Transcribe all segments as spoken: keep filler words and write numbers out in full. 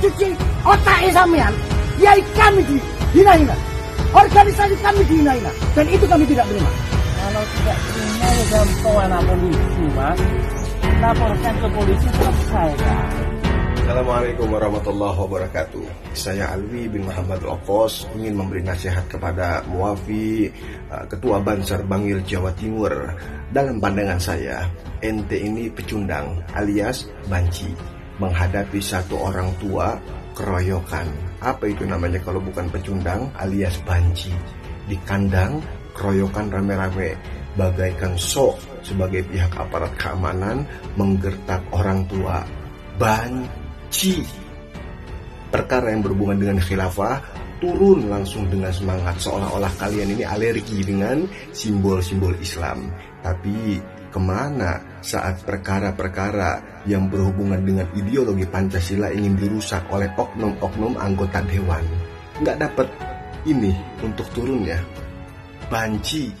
mencuci otak sampean, kiai kami dihina-hina, organisasi kami dihina-hina, dan itu kami tidak terima. Kalau tidak terima ya jangan anak polisi, Mas. Laporkan ke polisi selesai, kan? Assalamualaikum warahmatullahi wabarakatuh. Saya Alwi bin Muhammad Al-Qos ingin memberi nasihat kepada Muafi, Ketua Banser Bangil Jawa Timur. Dalam pandangan saya, ente ini pecundang alias banci, menghadapi satu orang tua keroyokan. Apa itu namanya kalau bukan pecundang alias banci? Di kandang keroyokan rame-rame, bagaikan sok sebagai pihak aparat keamanan menggertak orang tua. Banci. Perkara yang berhubungan dengan khilafah turun langsung dengan semangat, seolah-olah kalian ini alergi dengan simbol-simbol Islam. Tapi kemana saat perkara-perkara yang berhubungan dengan ideologi Pancasila ingin dirusak oleh oknum-oknum anggota dewan? Nggak dapat ini untuk turunnya. Banci.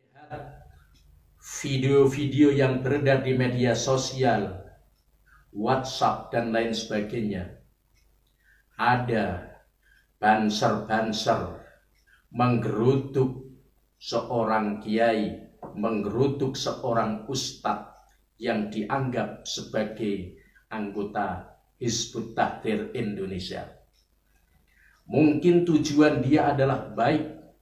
Video-video yang beredar di media sosial, WhatsApp dan lain sebagainya, ada banser-banser menggeruduk seorang kiai, menggeruduk seorang ustadz yang dianggap sebagai anggota Hizbut Tahrir Indonesia. Mungkin tujuan dia adalah baik,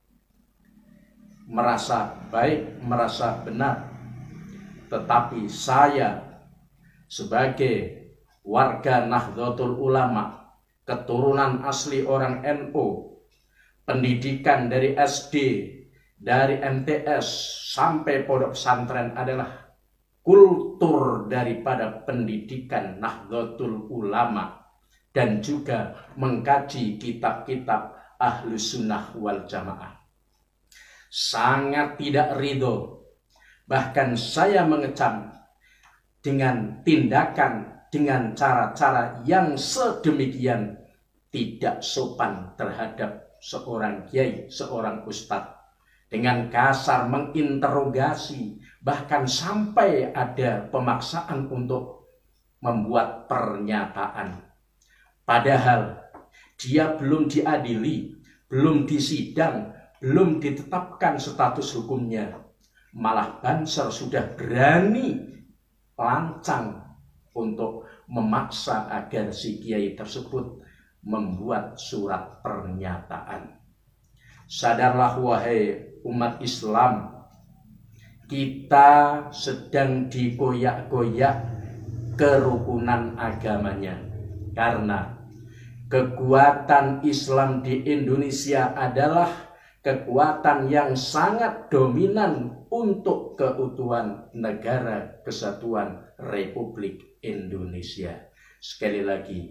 merasa baik, merasa benar. Tetapi saya sebagai warga Nahdlatul Ulama, keturunan asli orang N U, pendidikan dari S D, dari M T S sampai pondok pesantren adalah kultur daripada pendidikan Nahdlatul Ulama, dan juga mengkaji kitab-kitab Ahlus Sunnah wal Jamaah. Sangat tidak ridho, bahkan saya mengecam dengan tindakan, dengan cara-cara yang sedemikian tidak sopan terhadap seorang kiai, seorang ustadz, dengan kasar menginterogasi, bahkan sampai ada pemaksaan untuk membuat pernyataan. Padahal dia belum diadili, belum disidang, belum ditetapkan status hukumnya. Malah banser sudah berani lancang untuk memaksa agar si kiai tersebut membuat surat pernyataan. Sadarlah wahai umat Islam, kita sedang digoyak-goyak kerukunan agamanya, karena kekuatan Islam di Indonesia adalah kekuatan yang sangat dominan untuk keutuhan negara kesatuan Republik Indonesia. Sekali lagi,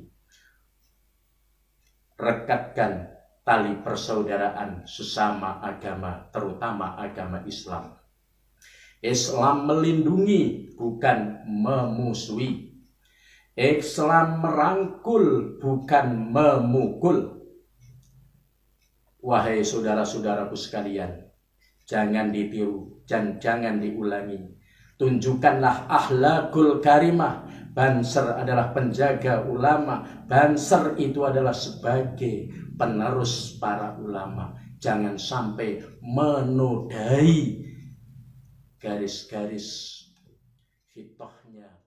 rekatkan tali persaudaraan sesama agama, terutama agama Islam. Islam melindungi, bukan memusuhi. Islam merangkul, bukan memukul. Wahai saudara-saudaraku sekalian, jangan ditiru dan jangan diulangi. Tunjukkanlah akhlakul karimah. Banser adalah penjaga ulama. Banser itu adalah sebagai penerus para ulama. Jangan sampai menodai garis-garis fitohnya